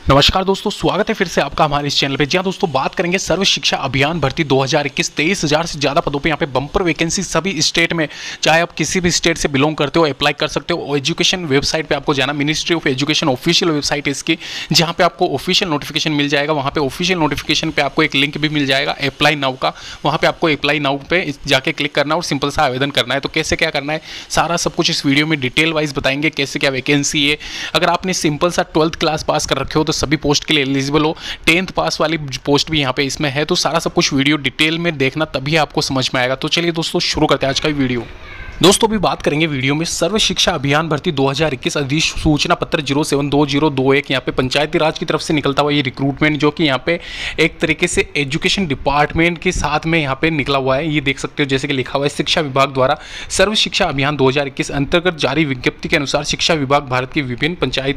नमस्कार दोस्तों, स्वागत है फिर से आपका हमारे इस चैनल पे। जी हाँ दोस्तों, बात करेंगे सर्व शिक्षा अभियान भर्ती 2021। 23,000 से ज़्यादा पदों पे यहाँ पे बम्पर वैकेंसी सभी स्टेट में, चाहे आप किसी भी स्टेट से बिलोंग करते हो अप्लाई कर सकते हो। एजुकेशन वेबसाइट पे आपको जाना, ministry of education official website है इसकी, जहाँ पे आपको ऑफिशियल नोटिफिकेशन मिल जाएगा। वहाँ पे ऑफिशियल नोटिफिकेशन पे आपको एक लिंक भी मिल जाएगा अप्लाई नाउ का। वहाँ पे आपको अप्लाई नाउ पे जाके क्लिक करना और सिंपल सा आवेदन करना है। तो कैसे क्या करना है, सारा सब कुछ इस वीडियो में डिटेल वाइज बताएंगे, कैसे क्या वैकेंसी है। अगर आपने सिंपल सा 12th क्लास पास कर रखे हो तो सभी पोस्ट के लिए एलिजिबल हो। 10th पास वाली पोस्ट भी यहाँ पे इसमें है। तो सारा सब कुछ वीडियो डिटेल में देखना, तभी आपको समझ में आएगा। तो चलिए दोस्तों, शुरू करते हैं आज का वीडियो। दोस्तों भी बात करेंगे वीडियो में सर्व शिक्षा अभियान भर्ती 2021 अधिसूचना पत्र 072021। यहाँ पे पंचायती राज की तरफ से निकलता हुआ ये रिक्रूटमेंट, जो कि यहाँ पे एक तरीके से एजुकेशन डिपार्टमेंट के साथ में यहाँ पे निकला हुआ है। ये देख सकते हो, जैसे कि लिखा हुआ है शिक्षा विभाग द्वारा सर्व शिक्षा अभियान 2021 अंतर्गत जारी विज्ञप्ति के अनुसार शिक्षा विभाग भारत की विभिन्न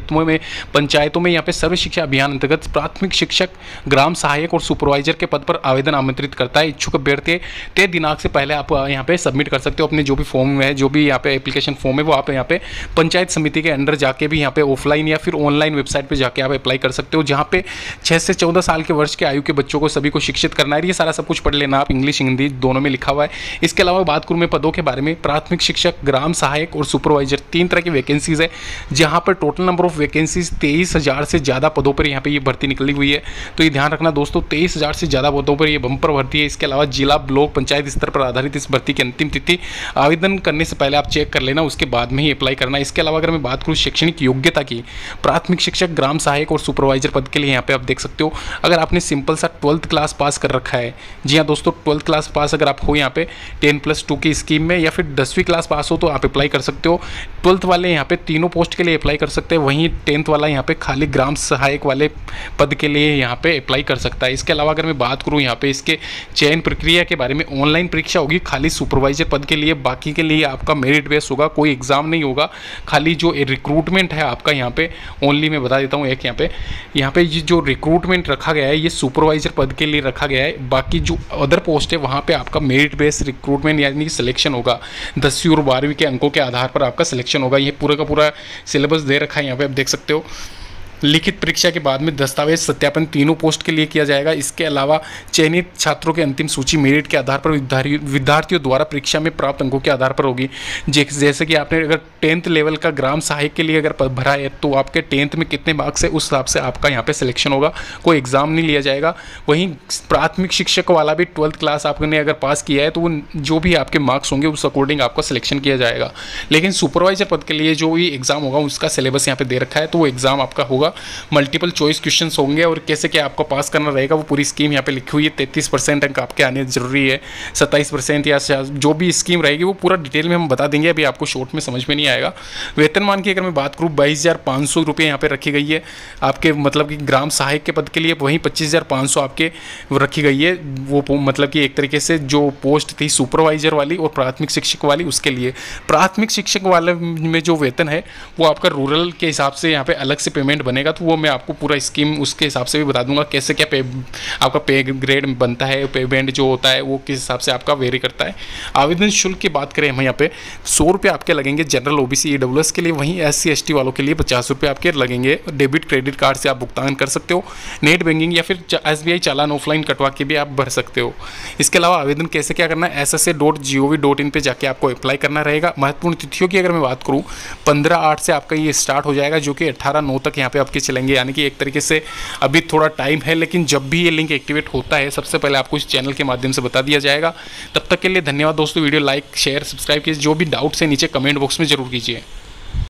पंचायतों में यहाँ पे सर्व शिक्षा अभियान अंतर्गत प्राथमिक शिक्षक, ग्राम सहायक और सुपरवाइजर के पद पर आवेदन आमंत्रित करता है। इच्छुक अभ्यर्थी 3 दिनांक से पहले आप यहाँ पे सबमिट कर सकते हो अपने जो भी फॉर्म है, जो भी यहाँ पे एप्लीकेशन फॉर्म है, वो आप यहाँ पे पंचायत समिति के अंडर जाके भी यहाँ पे ऑफलाइन या फिर ऑनलाइन वेबसाइट पे जाके आप अप्लाई कर सकते हो। जहाँ पे 6 से 14 साल के वर्ष के आयु के बच्चों को सभी को शिक्षित करना है। ये सारा सब कुछ पढ़ लेना आप, इंग्लिश हिंदी दोनों में लिखा हुआ है। इसके अलावा बात करूँ मैं पदों के बारे में, प्राथमिक शिक्षक, ग्राम सहायक और सुपरवाइजर 3 तरह की वैकेंसीज है। जहाँ पर टोटल नंबर ऑफ वैकेंसीज 23,000 से ज़्यादा पदों पर यहाँ पे ये भर्ती निकली हुई है। तो ये ध्यान रखना दोस्तों, 23,000 से ज़्यादा पदों पर ये बम्पर भर्ती है। इसके अलावा जिला, ब्लॉक, पंचायत स्तर पर आधारित इस भर्ती की अंतिम तिथि आवेदन करने से पहले आप चेक कर लेना, उसके बाद में ही अप्लाई करना। इसके अलावा अगर मैं बात करूँ शैक्षणिक योग्यता की, प्राथमिक शिक्षक, ग्राम सहायक और सुपरवाइजर पद के लिए यहाँ पे आप देख सकते हो, अगर आपने सिंपल सा 12th क्लास पास कर रखा है। जी हाँ दोस्तों, 12th क्लास पास अगर आप हो यहाँ पे 10+2 की स्कीम में, या फिर 10वीं क्लास पास हो तो आप अप्लाई कर सकते हो। 12th वाले यहाँ पे तीनों पोस्ट के लिए अप्लाई कर सकते हैं। वहीं 10th वाला यहाँ पे खाली ग्राम सहायक वाले पद के लिए यहाँ पे अप्लाई कर सकता है। इसके अलावा अगर मैं बात करूँ यहाँ पे इसके चयन प्रक्रिया के बारे में, ऑनलाइन परीक्षा होगी खाली सुपरवाइजर पद के लिए, बाकी के लिए आपका मेरिट बेस होगा, कोई एग्जाम नहीं होगा। खाली जो रिक्रूटमेंट है आपका यहाँ पे ओनली मैं बता देता हूँ, एक यहाँ पे ये जो रिक्रूटमेंट रखा गया है ये सुपरवाइजर पद के लिए रखा गया है। बाकी जो अदर पोस्ट है वहाँ पे आपका मेरिट बेस रिक्रूटमेंट यानी कि सिलेक्शन होगा। 10वीं और 12वीं के अंकों के आधार पर आपका सिलेक्शन होगा। ये पूरा का पूरा सिलेबस दे रखा है यहाँ पे, आप देख सकते हो। लिखित परीक्षा के बाद में दस्तावेज सत्यापन तीनों पोस्ट के लिए किया जाएगा। इसके अलावा चयनित छात्रों की अंतिम सूची मेरिट के आधार पर विद्यार्थियों द्वारा परीक्षा में प्राप्त अंकों के आधार पर होगी। जैसे कि आपने अगर 10th लेवल का ग्राम सहायक के लिए अगर भरा है तो आपके 10th में कितने मार्क्स है उस हिसाब से आपका यहाँ पे सिलेक्शन होगा, कोई एग्जाम नहीं लिया जाएगा। वहीं प्राथमिक शिक्षक वाला भी 12th क्लास आपने अगर पास किया है तो वो जो भी आपके मार्क्स होंगे उस अकॉर्डिंग आपका सिलेक्शन किया जाएगा। लेकिन सुपरवाइजर पद के लिए जो भी एग्जाम होगा उसका सिलेबस यहाँ पे दे रखा है, तो वो एग्जाम आपका होगा। मल्टीपल चॉइस क्वेश्चंस होंगे और कैसे क्या आपको पास करना रहेगा वो पूरी स्कीम यहाँ पे लिखी हुई है। 33% अंक आपके आने जरूरी है, 27% या जो भी स्कीम रहेगी वो पूरा डिटेल में हम बता देंगे, अभी आपको शॉर्ट में समझ में नहीं आएगा। वेतनमान की अगर मैं बात करूँ 22,500 रुपये यहाँ पे रखी गई है आपके, मतलब कि ग्राम सहायक के पद के लिए। वहीं 25,500 आपके रखी गई है, वो मतलब कि एक तरीके से जो पोस्ट थी सुपरवाइजर वाली और प्राथमिक शिक्षक वाली, उसके लिए। प्राथमिक शिक्षक वाले में जो वेतन है वो आपका रूरल के हिसाब से यहाँ पे अलग से पेमेंट बनेगा, तो वो मैं आपको पूरा स्कीम उसके हिसाब से भी बता दूंगा कैसे क्या आपका पे ग्रेड बनता है, पे बैंड जो होता है वो किस हिसाब से आपका वेरी करता है। आवेदन शुल्क की बात करें हम यहाँ पे 100 रुपये आपके लगेंगे जनरल, ओबीसी, ईडब्ल्यूएस के लिए। वहीं SC ST वालों के लिए 50 रुपये आपके लगेंगे। डेबिट क्रेडिट कार्ड से आप भुगतान कर सकते हो, नेट बैंकिंग या फिर SBI चालान ऑफलाइन कटवा के भी आप भर सकते हो। इसके अलावा आवेदन कैसे क्या करना है, ssa.gov.in पे जाके आपको अप्लाई करना रहेगा। महत्वपूर्ण तिथियों की अगर मैं बात करूँ 15/8 से आपका ये स्टार्ट हो जाएगा, जो कि 18/9 तक यहाँ पे आपके चलेंगे। यानी कि एक तरीके से अभी थोड़ा टाइम है, लेकिन जब भी ये लिंक एक्टिवेट होता है सबसे पहले आपको इस चैनल के माध्यम से बता दिया जाएगा। तब तक के लिए धन्यवाद दोस्तों। वीडियो लाइक, शेयर, सब्सक्राइब कीजिए। जो भी डाउट्स है नीचे कमेंट बॉक्स में जरूर कीजिए।